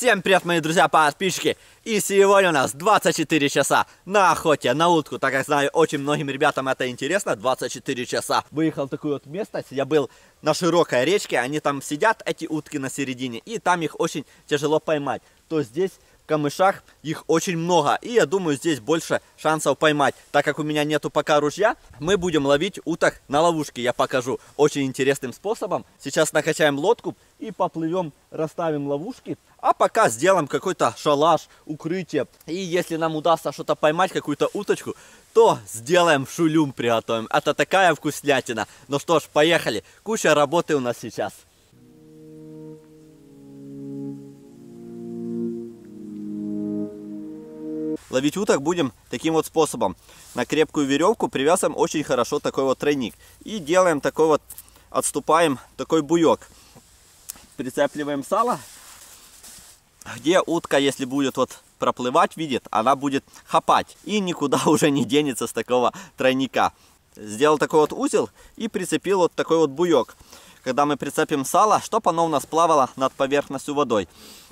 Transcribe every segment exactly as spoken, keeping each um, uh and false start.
Всем привет, мои друзья подписчики! И сегодня у нас двадцать четыре часа на охоте на утку. Так как знаю, очень многим ребятам это интересно. двадцать четыре часа. Выехал в такую вот местность. Я был на широкой речке. Они там сидят, эти утки на середине. И там их очень тяжело поймать. То здесь в камышах их очень много. И я думаю, здесь больше шансов поймать. Так как у меня нету пока ружья, мы будем ловить уток на ловушке. Я покажу очень интересным способом. Сейчас накачаем лодку и поплывем, расставим ловушки. А пока сделаем какой-то шалаш, укрытие. И если нам удастся что-то поймать, какую-то уточку, то сделаем шулюм, приготовим. Это такая вкуснятина. Ну что ж, поехали. Куча работы у нас сейчас. Ловить уток будем таким вот способом. На крепкую веревку привязываем очень хорошо такой вот тройник. И делаем такой вот, отступаем такой буек. Прицепливаем сало. Где утка, если будет вот проплывать, видит, она будет хапать. И никуда уже не денется с такого тройника. Сделал такой вот узел и прицепил вот такой вот буек. Когда мы прицепим сало, чтобы оно у нас плавало над поверхностью водой.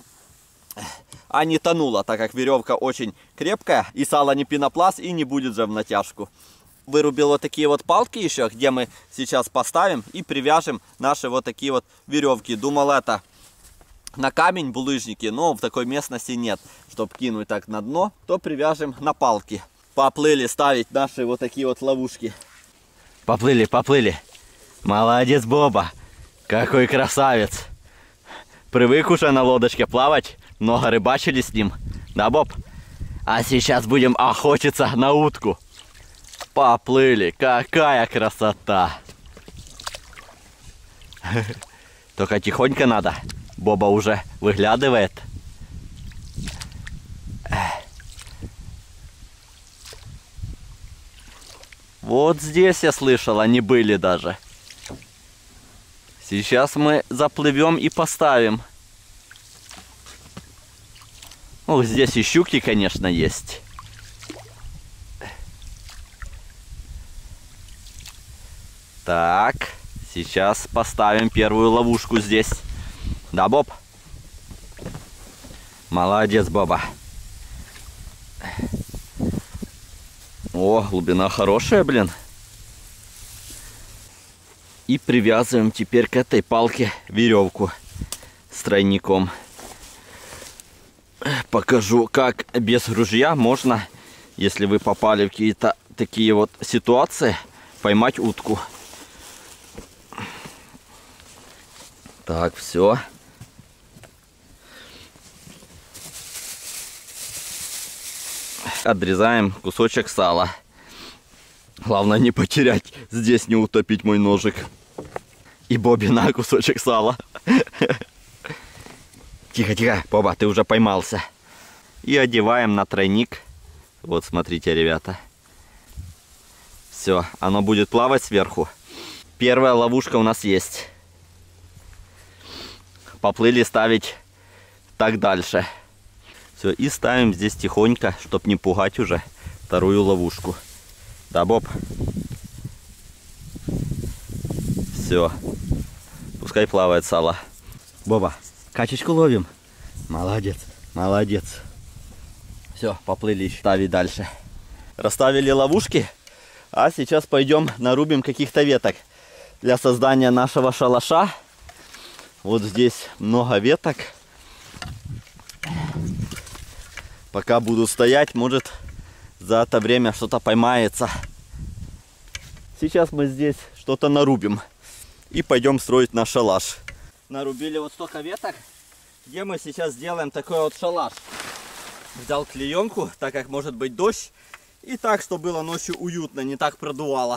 А не тонуло, так как веревка очень крепкая. И сало не пенопласт и не будет же в натяжку. Вырубил вот такие вот палки еще, где мы сейчас поставим и привяжем наши вот такие вот веревки. Думал, это на камень булыжники, но в такой местности нет. Чтобы кинуть так на дно, то привяжем на палки. Поплыли ставить наши вот такие вот ловушки. Поплыли, поплыли. Молодец, Боба. Какой красавец. Привык уже на лодочке плавать. Много рыбачили с ним. Да, Боб? А сейчас будем охотиться на утку. Поплыли. Какая красота. Только тихонько надо. Боба уже выглядывает. Вот здесь, я слышал, они были даже. Сейчас мы заплывем и поставим. Ох, здесь и щуки, конечно, есть. Так, сейчас поставим первую ловушку здесь. Да, Боб? Молодец, Боба. О, глубина хорошая, блин. И привязываем теперь к этой палке веревку с тройником. Покажу, как без ружья можно, если вы попали в какие-то такие вот ситуации, поймать утку. Так, все. Отрезаем кусочек сала. Главное не потерять, здесь не утопить мой ножик. И Бобби на кусочек сала. Тихо, тихо, Боба, ты уже поймался. И одеваем на тройник. Вот, смотрите, ребята. Все, оно будет плавать сверху. Первая ловушка у нас есть. Поплыли ставить так дальше. Все, и ставим здесь тихонько, чтобы не пугать уже вторую ловушку. Да, Боб? Все. Пускай плавает сало. Боба, качечку ловим. Молодец, молодец. Все, поплыли ставить дальше. Расставили ловушки. А сейчас пойдем нарубим каких-то веток для создания нашего шалаша. Вот здесь много веток. Пока буду стоять, может за это время что-то поймается. Сейчас мы здесь что-то нарубим. И пойдем строить наш шалаш. Нарубили вот столько веток, где мы сейчас сделаем такой вот шалаш. Взял клеенку, так как может быть дождь. И так, чтобы было ночью уютно, не так продувало.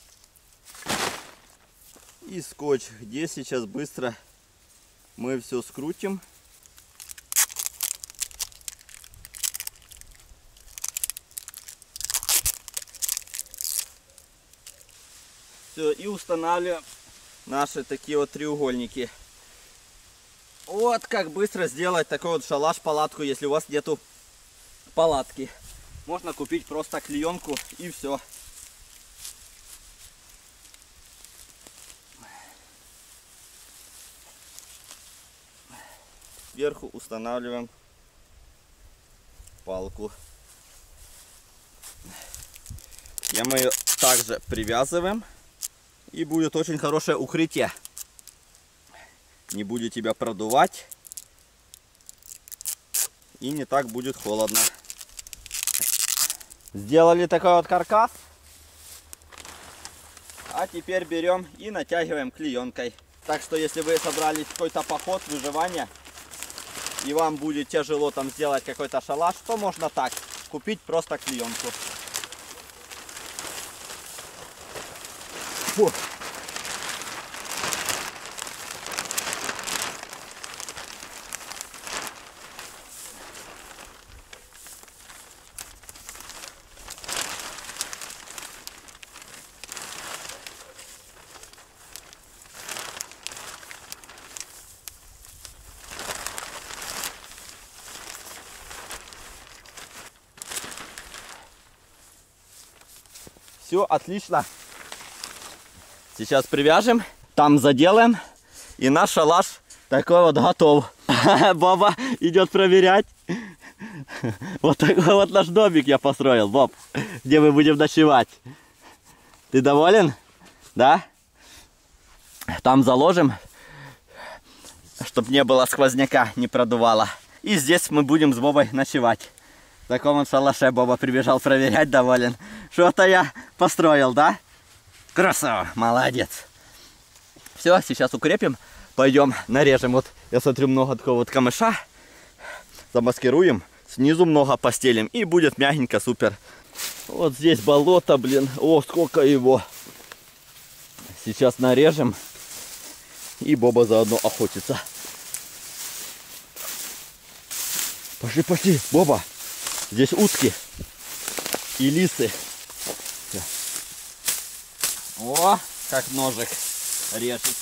И скотч, где сейчас быстро мы все скрутим. Все, и устанавливаем наши такие вот треугольники. Вот как быстро сделать такой вот шалаш, палатку, если у вас нету палатки. Можно купить просто клеенку и все. сверху устанавливаем палку. И мы ее также привязываем. И будет очень хорошее укрытие. Не будет тебя продувать. И не так будет холодно. Сделали такой вот каркас. А теперь берем и натягиваем клеенкой. Так что если вы собрались в какой-то поход, выживание, и вам будет тяжело там сделать какой-то шалаш, то можно так, купить просто клеенку. Фу. Все, отлично. Сейчас привяжем, там заделаем, и наш шалаш такой вот готов. Боба идет проверять. Вот такой вот наш домик я построил, Боб, где мы будем ночевать. Ты доволен? Да? Там заложим, чтобы не было сквозняка, не продувало. И здесь мы будем с Бобой ночевать. В таком вот шалаше Боба прибежал проверять, доволен. Что-то я построил, да? Красава, молодец. Все, сейчас укрепим. Пойдем нарежем. Вот я смотрю, много такого вот камыша. Замаскируем. Снизу много постелим. И будет мягенько, супер. Вот здесь болото, блин. О, сколько его. Сейчас нарежем. И Боба заодно охотится. Пошли, пошли, Боба. Здесь утки и лисы. О, как ножик режет.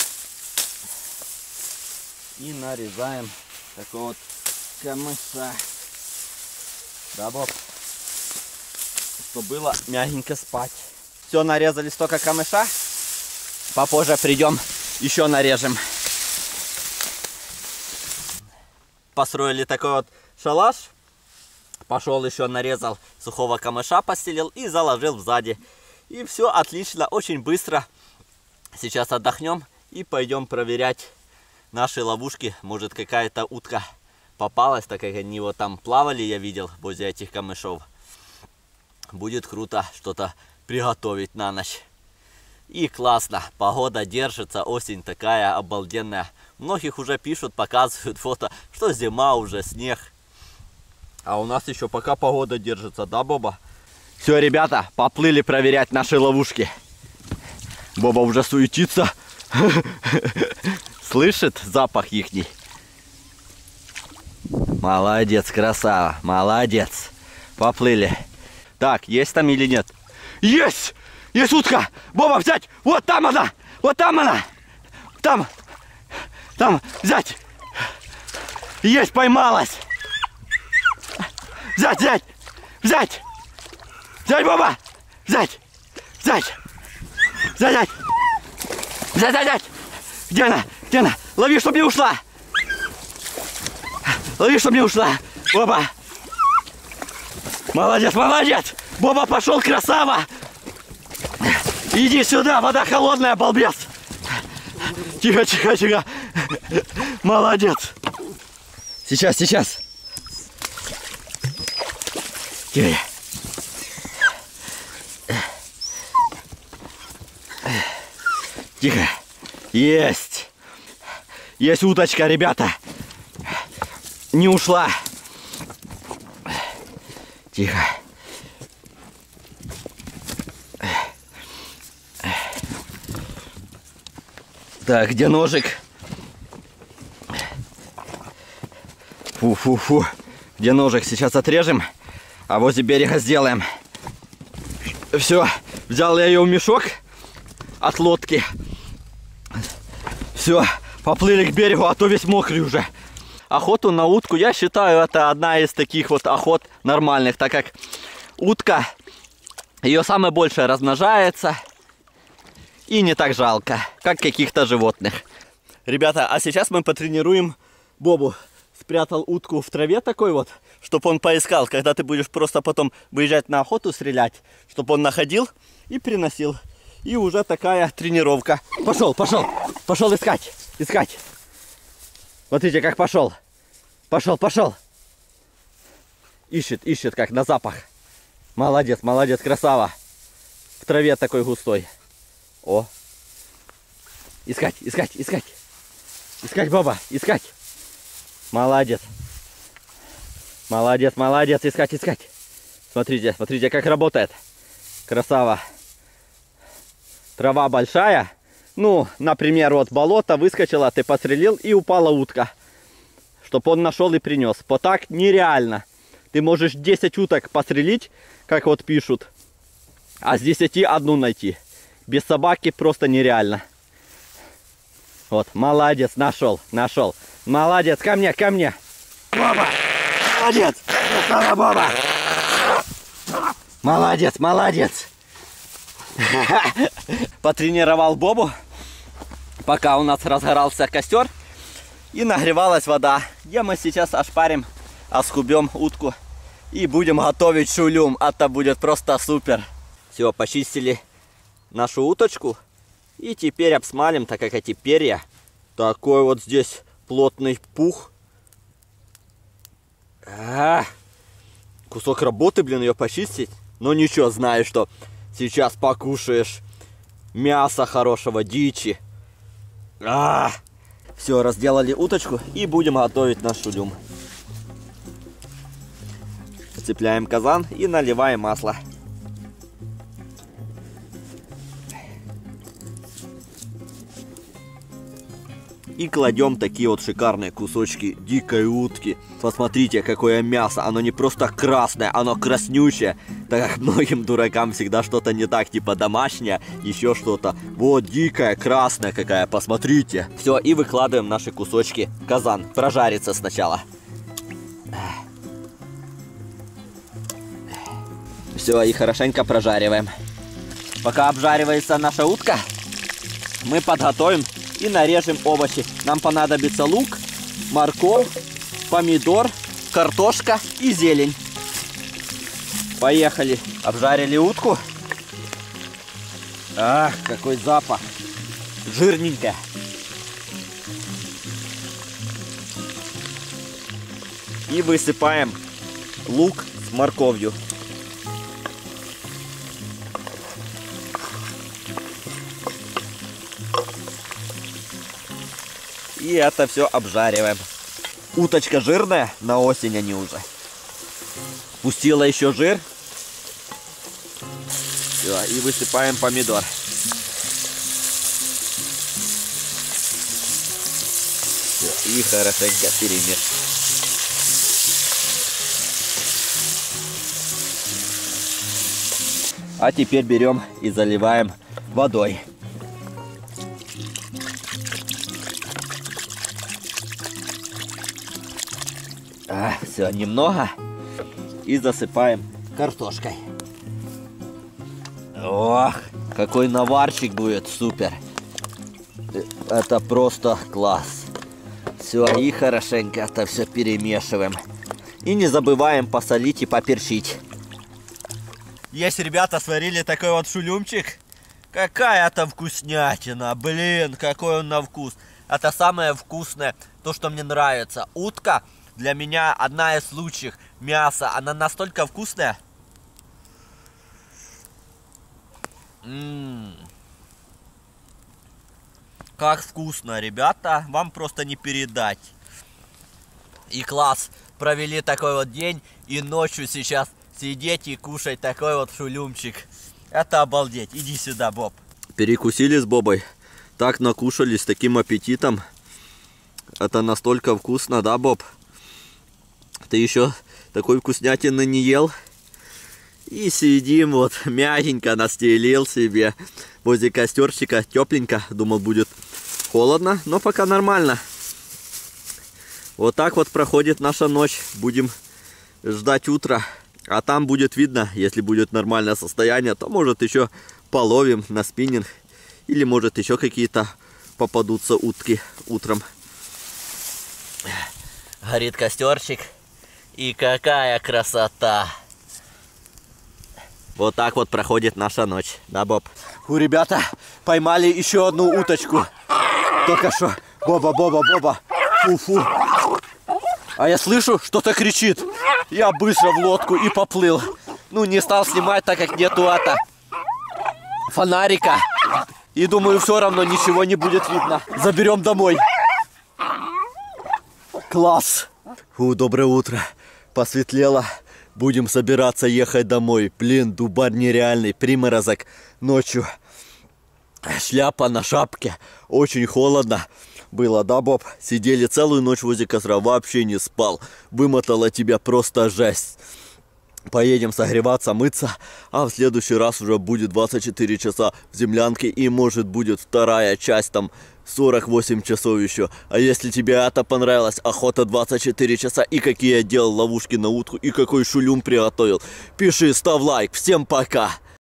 И нарезаем такой вот камыша. Да, Боб? Чтобы было мягенько спать. Все, нарезали столько камыша. Попозже придем, еще нарежем. Построили такой вот шалаш. Пошел еще нарезал сухого камыша, постелил и заложил сзади. И все отлично, очень быстро. Сейчас отдохнем и пойдем проверять наши ловушки. Может, какая-то утка попалась, так как они вот там плавали, я видел, возле этих камышов. Будет круто что-то приготовить на ночь. И классно, погода держится, осень такая обалденная. Многих уже пишут, показывают фото, что зима уже, снег. А у нас еще пока погода держится, да, Боба? Все, ребята, поплыли проверять наши ловушки. Боба уже суетится. Слышит запах ихний? Молодец, красава, молодец. Поплыли. Так, есть там или нет? Есть! Есть утка! Боба, взять! Вот там она! Вот там она! Там! Там! Взять! Есть, поймалась! Взять, взять! Взять! Взять, Боба! Взять! Взять! Взять, взять! Взять, взять, взять! Где она? Где она? Лови, чтобы не ушла! Лови, чтобы не ушла! Боба! Молодец, молодец! Боба пошел, красава! Иди сюда, вода холодная, балбес! Тихо, тихо, тихо! Молодец! Сейчас, сейчас! Тихо! Тихо! Есть! Есть уточка, ребята! Не ушла! Тихо! Так, где ножик? Фу-фу-фу. Где ножик? Сейчас отрежем, а возле берега сделаем. Все, взял я ее в мешок от лодки. Все, поплыли к берегу, а то весь мокрый уже. Охоту на утку, я считаю, это одна из таких вот охот нормальных, так как утка, ее самое большее размножается. И не так жалко, как каких-то животных. Ребята, а сейчас мы потренируем Бобу. спрятал утку в траве такой вот, чтобы он поискал, когда ты будешь просто потом выезжать на охоту стрелять, чтобы он находил и приносил. И уже такая тренировка. Пошел, пошел, пошел искать, искать. Смотрите, как пошел. Пошел, пошел. Ищет, ищет, как на запах. Молодец, молодец, красава. В траве такой густой. О. Искать, искать, искать. Искать, Боба, искать. Молодец. Молодец, молодец, искать, искать. Смотрите, смотрите, как работает. Красава. Трава большая. Ну, например, вот болото выскочило, ты подстрелил и упала утка. Чтоб он нашел и принес. Вот так нереально. Ты можешь десять уток пострелить, как вот пишут. А с десяти одну найти. Без собаки просто нереально. Вот, молодец, нашел, нашел. Молодец, ко мне, ко мне. Боба, молодец. Боба. Молодец, молодец. Потренировал Бобу, пока у нас разгорался костер и нагревалась вода, где мы сейчас ошпарим, оскубем утку и будем готовить шулюм. Это будет просто супер. Все, почистили нашу уточку и теперь обсмалим, так как эти перья, такой вот здесь плотный пух. А, кусок работы, блин, ее почистить. Но ничего, знаю, что сейчас покушаешь мяса хорошего, дичи. А, все, разделали уточку и будем готовить наш шулюм. Цепляем казан и наливаем масло. И кладем такие вот шикарные кусочки дикой утки. Посмотрите, какое мясо. Оно не просто красное, оно краснющее. Так как многим дуракам всегда что-то не так, типа домашнее, еще что-то. Вот дикая, красная какая, посмотрите. Все, и выкладываем наши кусочки в казан. Прожарится сначала. Все, и хорошенько прожариваем. Пока обжаривается наша утка, мы подготовим и нарежем овощи. Нам понадобится лук, морковь, помидор, картошка и зелень. Поехали. Обжарили утку. Ах, какой запах. Жирненькая. И высыпаем лук с морковью. И это все обжариваем. Уточка жирная, на осень они уже. Пустила еще жир. Все, и высыпаем помидор. Все, и хорошенько перемешиваем. А теперь берем и заливаем водой. А, все, немного. И засыпаем картошкой. Ох, какой наварчик будет, супер. Это просто класс. Все, и хорошенько это все перемешиваем. И не забываем посолить и поперчить. Есть, ребята, сварили такой вот шулюмчик. Какая это вкуснятина, блин, какой он на вкус. Это самое вкусное, то, что мне нравится. Утка для меня одна из лучших. Мясо, она настолько вкусная. М-м-м. Как вкусно, ребята, вам просто не передать. И класс, провели такой вот день, и ночью сейчас сидеть и кушать такой вот шулюмчик. Это обалдеть. Иди сюда, Боб. Перекусили с Бобой. Так накушались с таким аппетитом. Это настолько вкусно, да, Боб? Ты еще такой вкуснятины не ел? И сидим вот, мягенько настелил себе возле костерчика, тепленько. Думал, будет холодно, но пока нормально. Вот так вот проходит наша ночь. Будем ждать утра. А там будет видно, если будет нормальное состояние, то может еще половим на спиннинг. Или может еще какие-то попадутся утки утром. Горит костерчик. И какая красота! Вот так вот проходит наша ночь, да, Боб? У ребята поймали еще одну уточку. Только что. Боба, Боба, Боба. Фу-фу. А я слышу, что-то кричит. Я быстро в лодку и поплыл. Ну, не стал снимать, так как нету это фонарика. И думаю, все равно ничего не будет видно. Заберем домой. Класс. Фу, доброе утро. Посветлело. Будем собираться ехать домой. Блин, дубарь нереальный. Приморозок ночью. Шляпа на шапке. Очень холодно было, да, Боб? Сидели целую ночь возле костра. Вообще не спал. Вымотала тебя просто жесть. Поедем согреваться, мыться. А в следующий раз уже будет двадцать четыре часа в землянке. И может будет вторая часть там. сорок восемь часов еще. А если тебе это понравилось, охота двадцать четыре часа, и какие я делал ловушки на утку, и какой шулюм приготовил, пиши, ставь лайк. Всем пока!